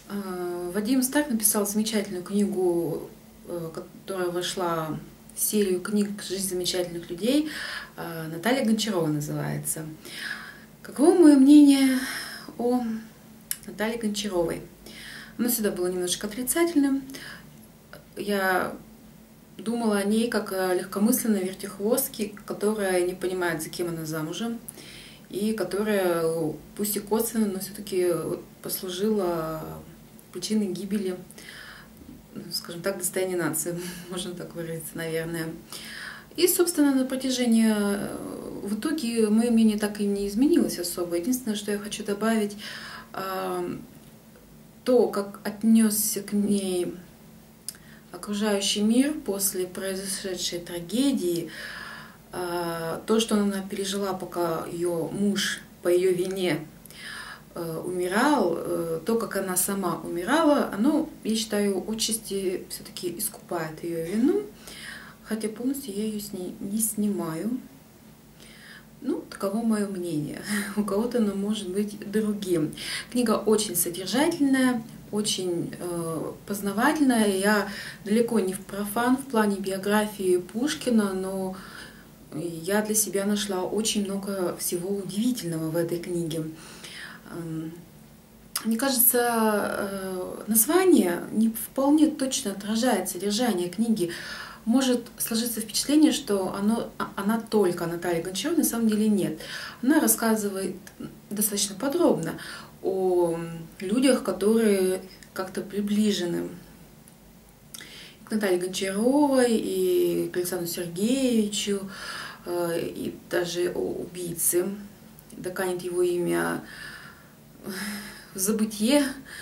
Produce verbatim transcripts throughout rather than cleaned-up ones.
Вадим Старк написал замечательную книгу, которая вошла в серию книг «Жизнь замечательных людей». Наталья Гончарова называется. Каково мое мнение о Наталье Гончаровой? Оно всегда было немножко отрицательным. Я думала о ней как о легкомысленной вертихвостке, которая не понимает, за кем она замужем, и которая, пусть и косвенно, но все-таки послужила причиной гибели, скажем так, достояния нации, можно так выразиться, наверное. И, собственно, на протяжении, в итоге, мое мнение так и не изменилось особо. Единственное, что я хочу добавить, то, как отнесся к ней окружающий мир после произошедшей трагедии, то, что она пережила, пока ее муж по ее вине умирал, то, как она сама умирала, оно, я считаю, отчасти все-таки искупает ее вину, хотя полностью я ее с ней не снимаю. Ну, таково мое мнение. У кого-то оно может быть другим. Книга очень содержательная, очень э, познавательная. Я далеко не в профан в плане биографии Пушкина, но я для себя нашла очень много всего удивительного в этой книге. Мне кажется, название не вполне точно отражает содержание книги. Может сложиться впечатление, что оно, она только Наталья Гончарова, на самом деле нет. Она рассказывает достаточно подробно о людях, которые как-то приближены к Наталье Гончаровой и к Александру Сергеевичу, и даже о убийце. Доканет его имя в забытье,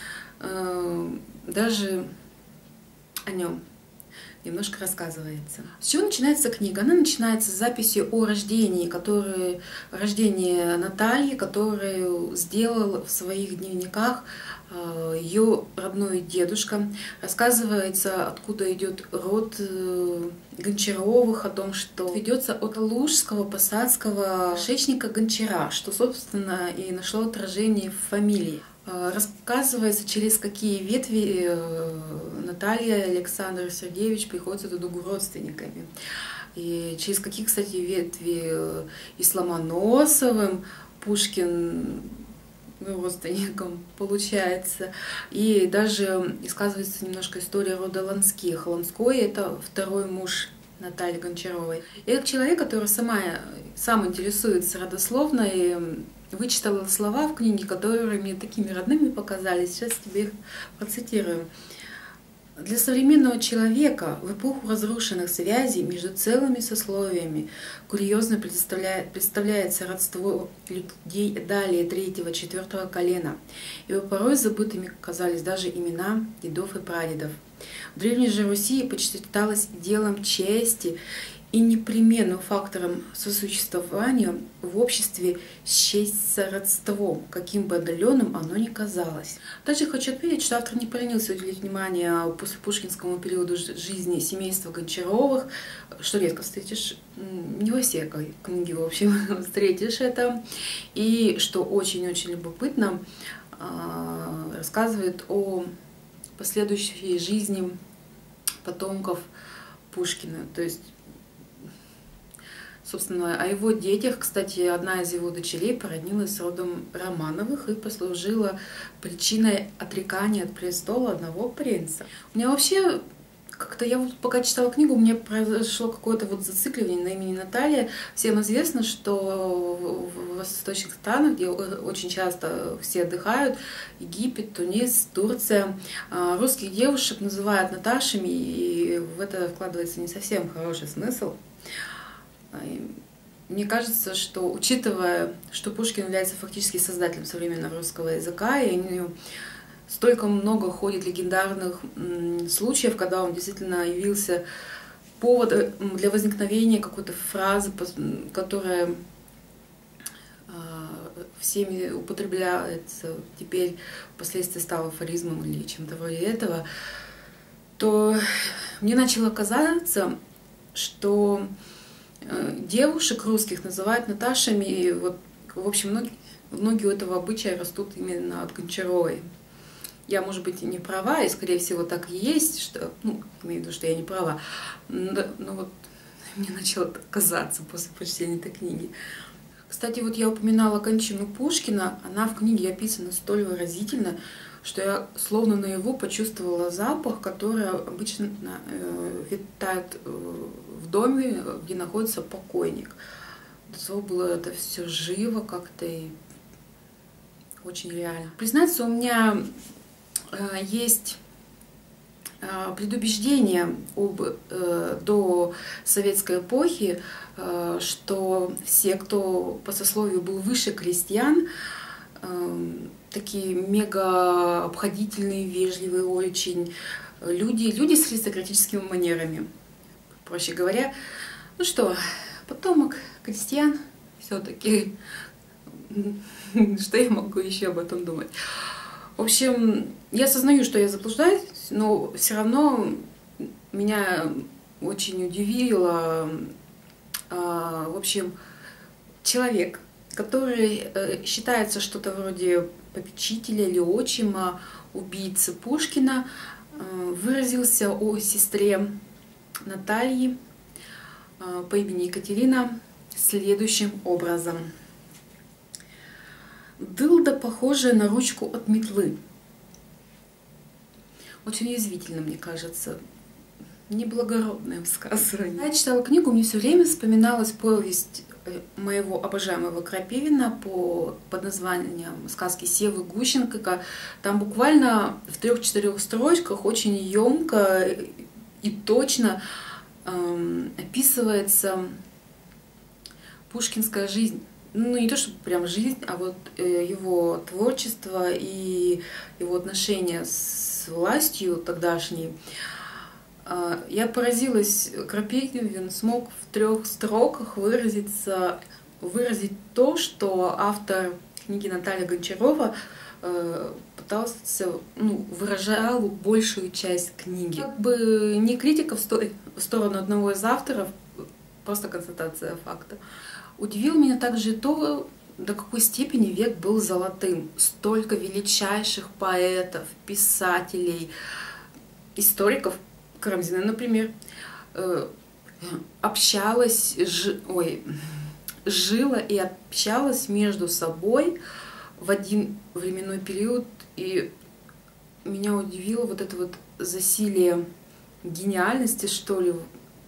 даже о нем немножко рассказывается. С чего начинается книга? Она начинается с записи о рождении, которое, рождении Натальи, которую сделал в своих дневниках ее родной дедушка. Рассказывается, откуда идет род Гончаровых, о том, что ведется от лужского посадского кишечника Гончара, что, собственно, и нашло отражение в фамилии. Рассказывается, через какие ветви Наталья и Александр Сергеевич приходятся друг другу родственниками. И через какие, кстати, ветви и с Ломоносовым Пушкин родственником получается. И даже сказывается немножко история рода Ланских. Ланской — это второй муж Натальи Гончаровой. И как человек, который сама, сам интересуется родословной, вычитала слова в книге, которые мне такими родными показались. Сейчас тебе их процитирую. Для современного человека в эпоху разрушенных связей между целыми сословиями курьезно представляет, представляется родство людей далее третьего, четвертого колена, ибо порой забытыми казались даже имена дедов и прадедов. В Древней же Руси почиталось делом чести и непременным фактором сосуществования в обществе счесть родством, каким бы отдаленным оно ни казалось. Также хочу отметить, что автор не поленился уделить внимание после пушкинскому периоду жизни семейства Гончаровых, что редко встретишь, не во всей книге, в общем, встретишь это, и что очень-очень любопытно, рассказывает о последующей жизни потомков Пушкина, то есть, собственно, о его детях. Кстати, одна из его дочерей породнилась с родом Романовых и послужила причиной отрекания от престола одного принца. У меня вообще как-то, я вот пока читала книгу, у меня произошло какое-то вот зацикливание на имени Наталья. Всем известно, что в восточных странах, где очень часто все отдыхают, Египет, Тунис, Турция, русских девушек называют Наташами, и в это вкладывается не совсем хороший смысл. Мне кажется, что, учитывая, что Пушкин является фактически создателем современного русского языка, и столько много ходит легендарных случаев, когда он действительно явился поводом для возникновения какой-то фразы, которая всеми употребляется, теперь впоследствии стала афоризмом или чем-то вроде этого, то мне начало казаться, что девушек русских называют Наташами, и вот, в общем, ноги, ноги у этого обычая растут именно от Гончаровой. я, может быть, и не права, и, скорее всего, так и есть, что, ну, имею в виду, что я не права, но, но вот мне начало так казаться после прочтения этой книги. Кстати, вот я упоминала кончину Пушкина, она в книге описана столь выразительно, что я словно наяву почувствовала запах, который обычно э, витает э, в доме, где находится покойник. До того было это все живо как-то и очень реально. Признаться, у меня э, есть э, предубеждение об э, до советской эпохи, э, что все, кто по сословию был выше крестьян, э, такие мега обходительные, вежливые очень люди, люди с аристократическими манерами. Проще говоря, ну что, потомок крестьян все-таки, что я могу еще об этом думать? В общем, я осознаю, что я заблуждаюсь, но все равно меня очень удивило, в общем, человек, который считается что-то вроде попечителя или отчима убийцы Пушкина, выразился о сестре Натальи по имени Екатерина следующим образом. Дылда, похожая на ручку от метлы. Очень язвительно, мне кажется. Неблагородное высказывание. Я читала книгу, мне все время вспоминалась повесть моего обожаемого Крапивина по, под названием «Сказки Севы Гущенко». Там буквально в трех-четырех строчках очень емко и точно эм, описывается пушкинская жизнь. Ну, не то, чтобы прям жизнь, а вот э, его творчество и его отношения с властью тогдашней. Я поразилась, Крапивин смог в трех строках выразиться, выразить то, что автор книги Наталья Гончарова э, пытался, ну, выражал большую часть книги. Как бы не критика в, сто, в сторону одного из авторов, просто констатация факта. Удивило меня также то, до какой степени век был золотым. Столько величайших поэтов, писателей, историков, Карамзина, например, общалась, ж, ой, жила и общалась между собой в один временной период, и меня удивило вот это вот засилие гениальности, что ли.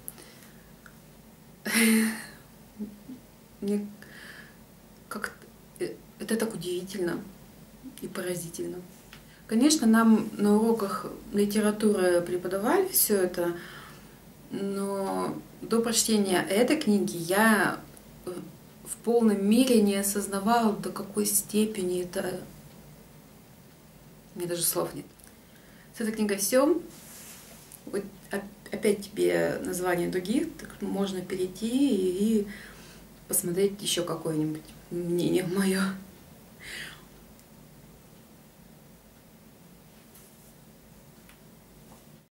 Мне как это так удивительно и поразительно. Конечно, нам на уроках литературы преподавали все это, но до прочтения этой книги я в полной мере не осознавала, до какой степени это... У меня даже слов нет. С этой книгой все. Вот опять тебе название других, так можно перейти и посмотреть еще какое-нибудь мнение мое.